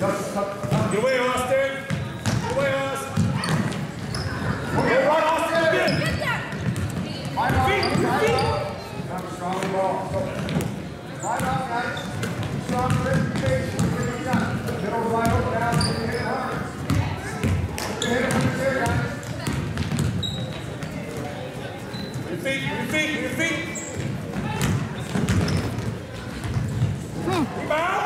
Get away, Austin. Get away, Austin. Okay, right, Austin. Get that. Feet. Have a strong ball. Right out, guys. Strong reputation. Middle right over down. Hit it hard. Hit it from the chair, guys. Your feet. Rebound.